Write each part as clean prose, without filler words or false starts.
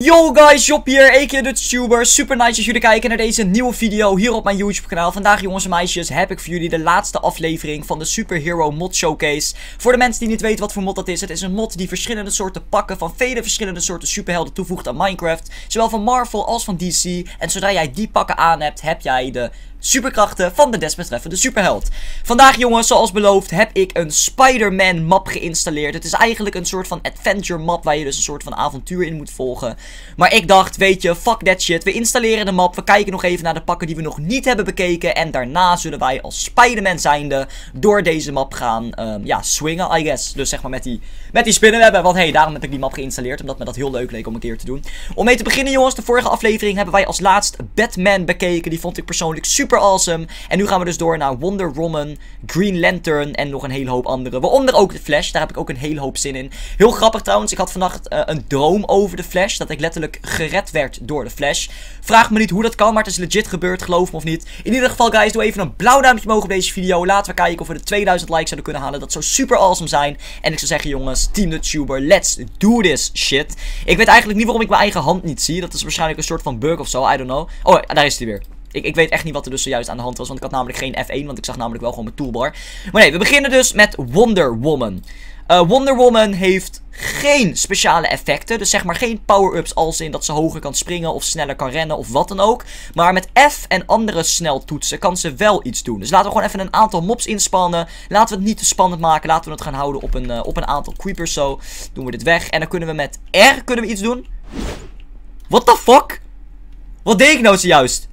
Yo guys, Job hier, a.k.a. de tuber. Super nice dat jullie kijken naar deze nieuwe video hier op mijn YouTube kanaal. Vandaag jongens en meisjes heb ik voor jullie de laatste aflevering van de Superhero Mod Showcase. Voor de mensen die niet weten wat voor mod dat is, het is een mod die verschillende soorten pakken van vele verschillende soorten superhelden toevoegt aan Minecraft. Zowel van Marvel als van DC. En zodra jij die pakken aan hebt, heb jij de superkrachten van de desbetreffende superheld. Vandaag jongens, zoals beloofd, heb ik een Spider-Man map geïnstalleerd. Het is eigenlijk een soort van adventure map waar je dus een soort van avontuur in moet volgen. Maar ik dacht, weet je, fuck that shit. We installeren de map, we kijken nog even naar de pakken die we nog niet hebben bekeken. En daarna zullen wij als Spider-Man zijnde door deze map gaan, swingen, I guess. Dus zeg maar met die spinnenwebben. Want hey, daarom heb ik die map geïnstalleerd, omdat me dat heel leuk leek om een keer te doen. Om mee te beginnen jongens, de vorige aflevering hebben wij als laatst Batman bekeken. Die vond ik persoonlijk super awesome. En nu gaan we dus door naar Wonder Woman, Green Lantern en nog een hele hoop andere. Waaronder ook de Flash, daar heb ik ook een hele hoop zin in. Heel grappig trouwens, ik had vannacht een droom over de Flash. Dat ik letterlijk gered werd door de Flash. Vraag me niet hoe dat kan, maar het is legit gebeurd, geloof me of niet. In ieder geval guys, doe even een blauw duimpje omhoog op deze video. Laten we kijken of we de 2000 likes zouden kunnen halen. Dat zou super awesome zijn. En ik zou zeggen jongens, Team the Tuber, let's do this shit. Ik weet eigenlijk niet waarom ik mijn eigen hand niet zie. Dat is waarschijnlijk een soort van bug of zo, I don't know. Oh, daar is hij weer. Ik weet echt niet wat er dus zojuist aan de hand was, want ik had namelijk geen F1, want ik zag namelijk wel gewoon mijn toolbar. Maar nee, we beginnen dus met Wonder Woman. Wonder Woman heeft geen speciale effecten, dus zeg maar geen power-ups als in dat ze hoger kan springen of sneller kan rennen of wat dan ook. Maar met F en andere sneltoetsen kan ze wel iets doen. Dus laten we gewoon even een aantal mobs inspannen. Laten we het niet te spannend maken, laten we het gaan houden op een aantal creepers zo. Doen we dit weg en dan kunnen we met R iets doen. What the fuck? Wat deed ik nou zojuist?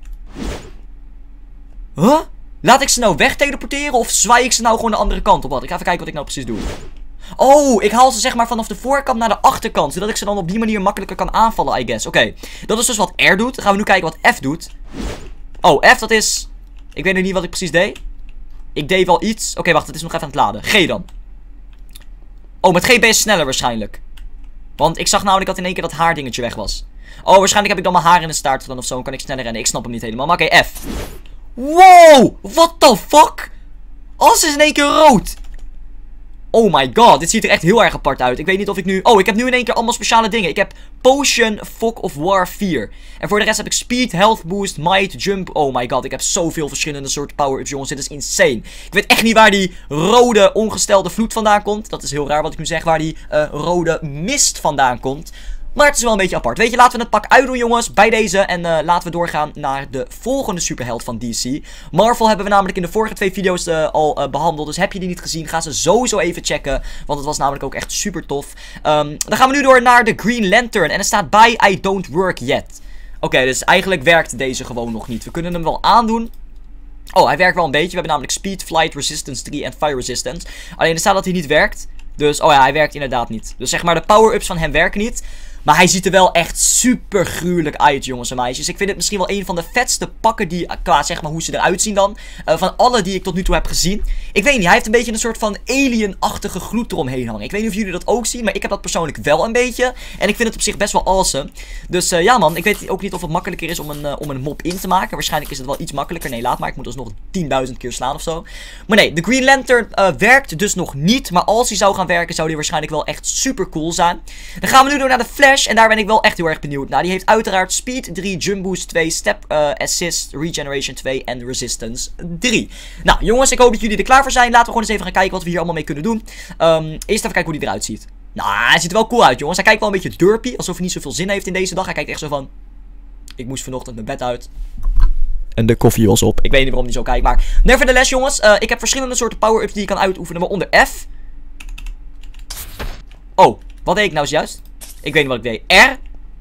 Huh? Laat ik ze nou wegteleporteren of zwaai ik ze nou gewoon de andere kant op? Wat? Ik ga even kijken wat ik nou precies doe. Oh, ik haal ze zeg maar vanaf de voorkant naar de achterkant. Zodat ik ze dan op die manier makkelijker kan aanvallen, I guess. Oké, dat is dus wat R doet. Dan gaan we nu kijken wat F doet. Oh, F dat is... Ik weet nog niet wat ik precies deed. Ik deed wel iets. Oké, wacht, het is nog even aan het laden. G dan. Oh, met G ben je sneller waarschijnlijk. Want ik zag namelijk dat in één keer dat haardingetje weg was. Oh, waarschijnlijk heb ik dan mijn haar in de staart gedaan of zo. Dan kan ik sneller rennen. Ik snap hem niet helemaal. Maar oké, F. Wow! What the fuck? Alles is in één keer rood. Oh my god, dit ziet er echt heel erg apart uit. Ik weet niet of ik nu... Oh, ik heb nu in één keer allemaal speciale dingen. Ik heb Potion, Fog of War 4. En voor de rest heb ik Speed, Health Boost, Might, Jump. Oh my god, ik heb zoveel verschillende soorten power-ups, jongens. Dit is insane. Ik weet echt niet waar die rode ongestelde vloed vandaan komt. Dat is heel raar wat ik nu zeg. Waar die rode mist vandaan komt. Maar het is wel een beetje apart. Weet je, laten we het pak uitdoen jongens, bij deze. En laten we doorgaan naar de volgende superheld van DC. Marvel hebben we namelijk in de vorige 2 video's al behandeld. Dus heb je die niet gezien, ga ze sowieso even checken. Want het was namelijk ook echt super tof. Dan gaan we nu door naar de Green Lantern. En er staat bij, I don't work yet. Oké, dus eigenlijk werkt deze gewoon nog niet. We kunnen hem wel aandoen. Oh, hij werkt wel een beetje. We hebben namelijk Speed, Flight, Resistance 3 en Fire Resistance. Alleen er staat dat hij niet werkt. Dus, oh ja, hij werkt inderdaad niet. Dus zeg maar, de power-ups van hem werken niet. Maar hij ziet er wel echt super gruwelijk uit, jongens en meisjes. Ik vind het misschien wel een van de vetste pakken die, qua zeg maar hoe ze eruit zien dan. Van alle die ik tot nu toe heb gezien. Ik weet niet, hij heeft een beetje een soort van alien-achtige gloed eromheen hangen. Ik weet niet of jullie dat ook zien, maar ik heb dat persoonlijk wel een beetje. En ik vind het op zich best wel awesome. Dus ja man, ik weet ook niet of het makkelijker is om een mob in te maken. Waarschijnlijk is het wel iets makkelijker. Nee, laat maar. Ik moet dus nog 10.000 keer slaan of zo. Maar nee, de Green Lantern werkt dus nog niet. Maar als hij zou gaan werken, zou die waarschijnlijk wel echt super cool zijn. Dan gaan we nu door naar de Flash. En daar ben ik wel echt heel erg benieuwd naar. Die heeft uiteraard Speed 3, Jump Boost 2, Step Assist, Regeneration 2 en Resistance 3. Nou jongens, ik hoop dat jullie er klaar voor zijn. Laten we gewoon eens even gaan kijken wat we hier allemaal mee kunnen doen. Eerst even kijken hoe die eruit ziet. Nou, hij ziet er wel cool uit jongens. Hij kijkt wel een beetje derpy, alsof hij niet zoveel zin heeft in deze dag. Hij kijkt echt zo van... Ik moest vanochtend mijn bed uit. En de koffie was op. Ik weet niet waarom hij zo kijkt, maar... Nevertheless jongens, ik heb verschillende soorten power-ups die je kan uitoefenen, waaronder F. Oh, wat deed ik nou zojuist? Ik weet niet wat ik deed. R.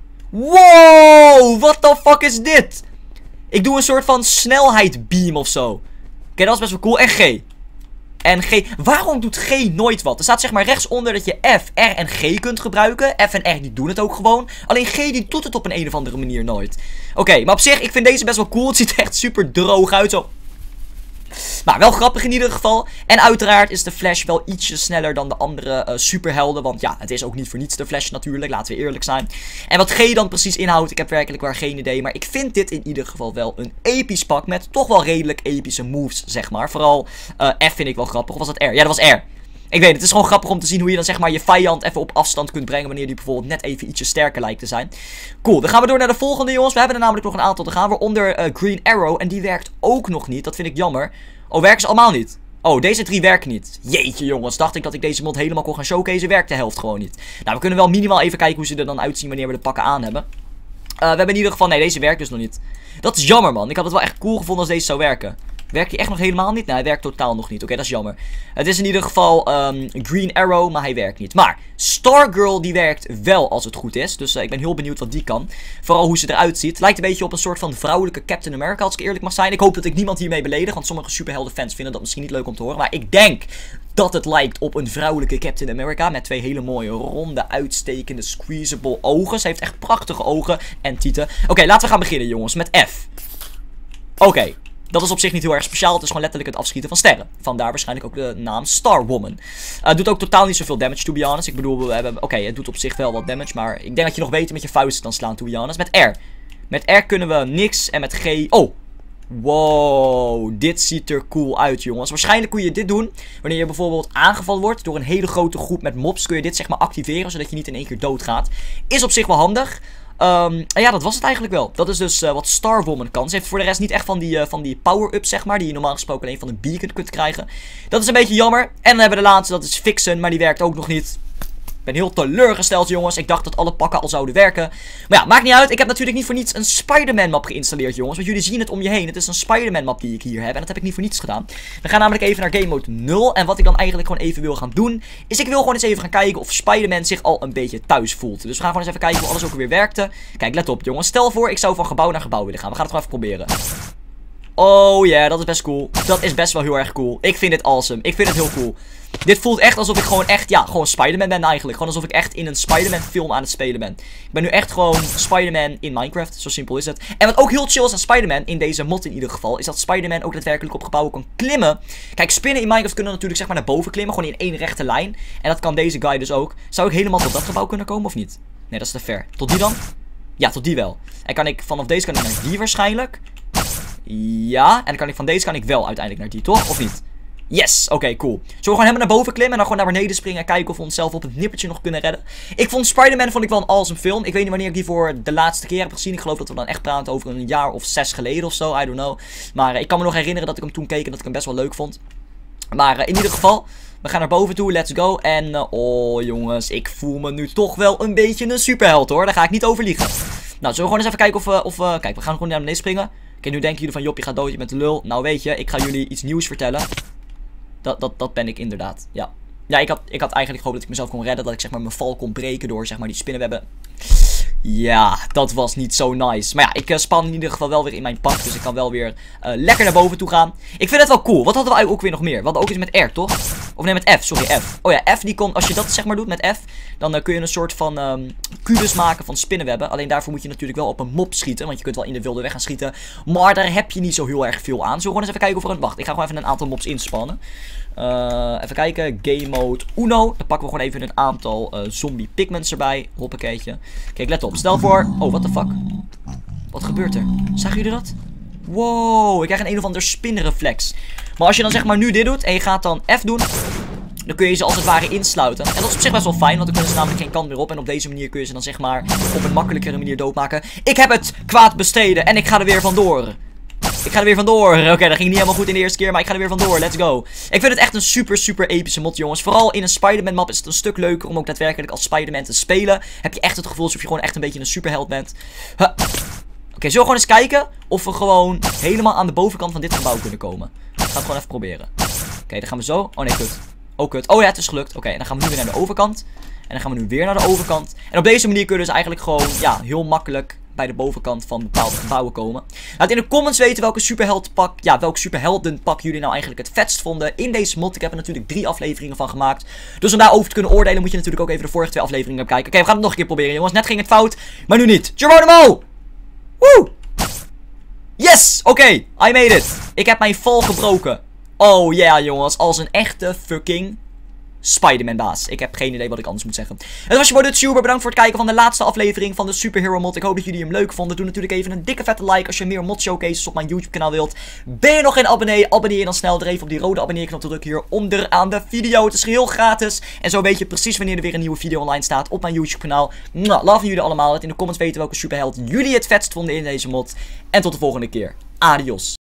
Wow, what the fuck is dit? Ik doe een soort van snelheid beam of zo. Oké, dat is best wel cool. En G. En G. Waarom doet G nooit wat? Er staat zeg maar rechtsonder dat je F, R en G kunt gebruiken. F en R die doen het ook gewoon. Alleen G die doet het op een of andere manier nooit. Oké, maar op zich, ik vind deze best wel cool. Het ziet er echt super droog uit zo. Maar wel grappig in ieder geval. En uiteraard is de Flash wel ietsje sneller dan de andere superhelden. Want ja, het is ook niet voor niets de Flash natuurlijk. Laten we eerlijk zijn. En wat G dan precies inhoudt, ik heb werkelijk waar geen idee. Maar ik vind dit in ieder geval wel een episch pak. Met toch wel redelijk epische moves, zeg maar. Vooral F vind ik wel grappig. Of was dat R? Ja, dat was R. Ik weet het is gewoon grappig om te zien hoe je dan zeg maar je vijand even op afstand kunt brengen wanneer die bijvoorbeeld net even ietsje sterker lijkt te zijn. Cool, dan gaan we door naar de volgende jongens. We hebben er namelijk nog een aantal te gaan, waaronder Green Arrow en die werkt ook nog niet. Dat vind ik jammer. Oh, werken ze allemaal niet? Oh, deze 3 werken niet. Jeetje jongens, dacht ik dat ik deze mod helemaal kon gaan showcase, werkt de helft gewoon niet. Nou, we kunnen wel minimaal even kijken hoe ze er dan uitzien wanneer we de pakken aan hebben. We hebben in ieder geval, nee deze werkt dus nog niet. Dat is jammer man, ik had het wel echt cool gevonden als deze zou werken. Werkt hij echt nog helemaal niet? Nee, hij werkt totaal nog niet. Oké, dat is jammer. Het is in ieder geval Green Arrow, maar hij werkt niet. Maar Stargirl die werkt wel als het goed is. Dus ik ben heel benieuwd wat die kan. Vooral hoe ze eruit ziet. Lijkt een beetje op een soort van vrouwelijke Captain America, als ik eerlijk mag zijn. Ik hoop dat ik niemand hiermee beledig, want sommige superheldenfans vinden dat misschien niet leuk om te horen. Maar ik denk dat het lijkt op een vrouwelijke Captain America. Met 2 hele mooie, ronde, uitstekende, squeezable ogen. Ze heeft echt prachtige ogen en tieten. Oké, laten we gaan beginnen jongens, met F. Oké. Dat is op zich niet heel erg speciaal. Het is gewoon letterlijk het afschieten van sterren. Vandaar waarschijnlijk ook de naam Starwoman. Het doet ook totaal niet zoveel damage, to be honest. Ik bedoel, we hebben... Oké, het doet op zich wel wat damage. Maar ik denk dat je nog beter met je vuisten dan slaan, to be honest. Met R. Met R kunnen we niks. En met G... Oh! Wow, dit ziet er cool uit, jongens. Waarschijnlijk kun je dit doen wanneer je bijvoorbeeld aangevallen wordt door een hele grote groep met mobs. Kun je dit zeg maar activeren, zodat je niet in één keer doodgaat. Is op zich wel handig. En ja, dat was het eigenlijk wel. Dat is dus wat Starwoman kan. Ze heeft voor de rest niet echt van die power-ups, zeg maar. Die je normaal gesproken alleen van een beacon kunt krijgen. Dat is een beetje jammer. En dan hebben we de laatste, dat is Vixen. Maar die werkt ook nog niet. Ik ben heel teleurgesteld, jongens. Ik dacht dat alle pakken al zouden werken. Maar ja, maakt niet uit. Ik heb natuurlijk niet voor niets een Spider-Man map geïnstalleerd, jongens. Want jullie zien het om je heen. Het is een Spider-Man map die ik hier heb. En dat heb ik niet voor niets gedaan. We gaan namelijk even naar Game Mode 0. En wat ik dan eigenlijk gewoon even wil gaan doen, is ik wil gewoon eens even gaan kijken of Spider-Man zich al een beetje thuis voelt. Dus we gaan gewoon eens even kijken hoe alles ook weer werkte. Kijk, let op, jongens. Stel voor, ik zou van gebouw naar gebouw willen gaan. We gaan het gewoon even proberen. Oh ja, dat is best cool. Dat is best wel heel erg cool. Ik vind dit awesome. Ik vind het heel cool. Dit voelt echt alsof ik gewoon echt, ja, gewoon Spider-Man ben eigenlijk. Gewoon alsof ik echt in een Spider-Man film aan het spelen ben. Ik ben nu echt gewoon Spider-Man in Minecraft. Zo simpel is het. En wat ook heel chill is aan Spider-Man, in deze mod in ieder geval, is dat Spider-Man ook daadwerkelijk op gebouwen kan klimmen. Kijk, spinnen in Minecraft kunnen natuurlijk zeg maar naar boven klimmen. Gewoon in één rechte lijn. En dat kan deze guy dus ook. Zou ik helemaal tot dat gebouw kunnen komen of niet? Nee, dat is te ver. Tot die dan? Ja, tot die wel. En kan ik vanaf deze kan ik naar die waarschijnlijk. Ja, en dan kan ik van deze kan ik wel uiteindelijk naar die, toch? Of niet? Yes, oké, cool. Zullen we gewoon helemaal naar boven klimmen en dan gewoon naar beneden springen en kijken of we onszelf op het nippertje nog kunnen redden? Ik vond Spider-Man wel een awesome film. Ik weet niet wanneer ik die voor de laatste keer heb gezien. Ik geloof dat we dan echt praten over een jaar of 6 geleden of zo, I don't know. Maar ik kan me nog herinneren dat ik hem toen keek en dat ik hem best wel leuk vond. Maar in ieder geval, we gaan naar boven toe, let's go. En, oh jongens, ik voel me nu toch wel een beetje een superheld hoor. Daar ga ik niet over liegen. Nou, zullen we gewoon eens even kijken kijk, we gaan gewoon naar beneden springen. Oké, nu denken jullie van, Job, je gaat dood, je bent de lul. Nou, weet je, ik ga jullie iets nieuws vertellen. Dat ben ik inderdaad, ja. Ja, ik had eigenlijk gehoopt dat ik mezelf kon redden. Dat ik zeg maar mijn val kon breken door zeg maar die spinnenwebben. Ja, dat was niet zo nice. Maar ja, ik span in ieder geval wel weer in mijn pak. Dus ik kan wel weer lekker naar boven toe gaan. Ik vind het wel cool. Wat hadden we eigenlijk ook weer nog meer? We hadden ook iets met R, toch? Of nee, met F. Sorry, F. Oh ja, F die kon... Als je dat zeg maar doet met F, dan kun je een soort van kubus maken van spinnenwebben. Alleen daarvoor moet je natuurlijk wel op een mob schieten. Want je kunt wel in de wilde weg gaan schieten. Maar daar heb je niet zo heel erg veel aan. Zullen we gewoon eens even kijken of er een... Wacht, ik ga gewoon even een aantal mobs inspannen. Even kijken. Game mode Uno. Dan pakken we gewoon even een aantal zombie pigments erbij. Hoppakeetje. Kijk, let op. Stel voor... Oh, what the fuck? Wat gebeurt er? Zagen jullie dat? Wow, ik krijg een of ander spinreflex. Maar als je dan zeg maar nu dit doet en je gaat dan F doen, dan kun je ze als het ware insluiten. En dat is op zich best wel fijn, want dan kunnen ze namelijk geen kant meer op. En op deze manier kun je ze dan zeg maar op een makkelijkere manier doodmaken. Ik heb het kwaad besteden en ik ga er weer vandoor. Ik ga er weer vandoor. Oké, dat ging niet helemaal goed in de eerste keer, maar ik ga er weer vandoor. Let's go. Ik vind het echt een super epische mod, jongens. Vooral in een Spider-Man map is het een stuk leuker om ook daadwerkelijk als Spider-Man te spelen. Heb je echt het gevoel alsof je gewoon echt een beetje een superheld bent. Oké, zullen we gewoon eens kijken of we gewoon helemaal aan de bovenkant van dit gebouw kunnen komen. Ik ga het gewoon even proberen. Oké, dan gaan we zo. Oh nee, kut. Oh kut. Oh ja, het is gelukt. Oké, en dan gaan we nu weer naar de overkant. En dan gaan we nu weer naar de overkant. En op deze manier kunnen we dus eigenlijk gewoon, ja, heel makkelijk bij de bovenkant van bepaalde gebouwen komen. Laat in de comments weten welke welk superheldenpak jullie nou eigenlijk het vetst vonden in deze mod. Ik heb er natuurlijk 3 afleveringen van gemaakt. Dus om daarover te kunnen oordelen moet je natuurlijk ook even de vorige 2 afleveringen bekijken. Oké, we gaan het nog een keer proberen, jongens. Net ging het fout, maar nu niet. Geronimo! Woe! Yes! Oké, I made it. Ik heb mijn val gebroken. Oh ja, jongens. Als een echte fucking Spider-Man baas. Ik heb geen idee wat ik anders moet zeggen. Het was je boy Super. Bedankt voor het kijken van de laatste aflevering van de Superhero mod. Ik hoop dat jullie hem leuk vonden. Doe natuurlijk even een dikke vette like als je meer mod showcases op mijn YouTube kanaal wilt. Ben je nog geen abonnee? Abonneer je dan snel er even op die rode abonneerknop te drukken hier onderaan de video. Het is geheel gratis. En zo weet je precies wanneer er weer een nieuwe video online staat op mijn YouTube kanaal. Nou, love jullie allemaal. Laat in de comments weten welke superheld jullie het vetst vonden in deze mod. En tot de volgende keer. Adios.